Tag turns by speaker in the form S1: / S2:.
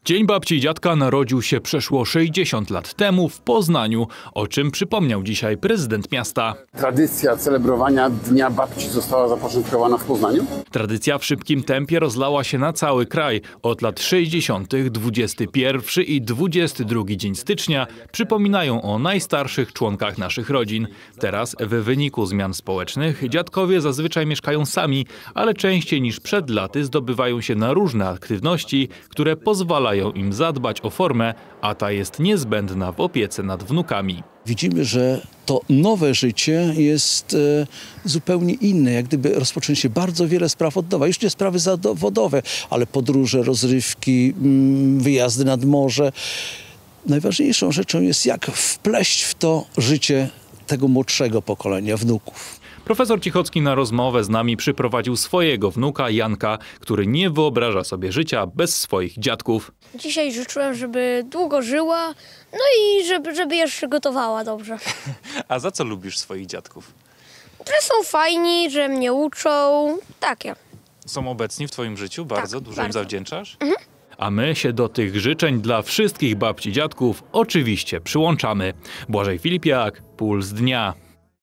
S1: Dzień Babci i Dziadka narodził się przeszło 60 lat temu w Poznaniu, o czym przypomniał dzisiaj prezydent miasta.
S2: Tradycja celebrowania Dnia Babci została zapoczątkowana w Poznaniu?
S1: Tradycja w szybkim tempie rozlała się na cały kraj. Od lat 60. 21 i 22 dzień stycznia przypominają o najstarszych członkach naszych rodzin. Teraz w wyniku zmian społecznych dziadkowie zazwyczaj mieszkają sami, ale częściej niż przed laty zdobywają się na różne aktywności, które pozwalają im zadbać o formę, a ta jest niezbędna w opiece nad wnukami.
S3: Widzimy, że to nowe życie jest zupełnie inne, jak gdyby rozpocząć się bardzo wiele spraw od nowa. Już nie sprawy zawodowe, ale podróże, rozrywki, wyjazdy nad morze. Najważniejszą rzeczą jest, jak wpleść w to życie tego młodszego pokolenia, wnuków.
S1: Profesor Cichocki na rozmowę z nami przyprowadził swojego wnuka Janka, który nie wyobraża sobie życia bez swoich dziadków.
S4: Dzisiaj życzyłem, żeby długo żyła, no i żeby jeszcze gotowała dobrze.
S1: A za co lubisz swoich dziadków?
S4: Że są fajni, że mnie uczą, takie.
S1: Są obecni w twoim życiu? Bardzo
S4: Tak,
S1: dużo im
S4: bardzo.
S1: zawdzięczasz? A my się do tych życzeń dla wszystkich babci i dziadków oczywiście przyłączamy. Błażej Filipiak, Puls Dnia.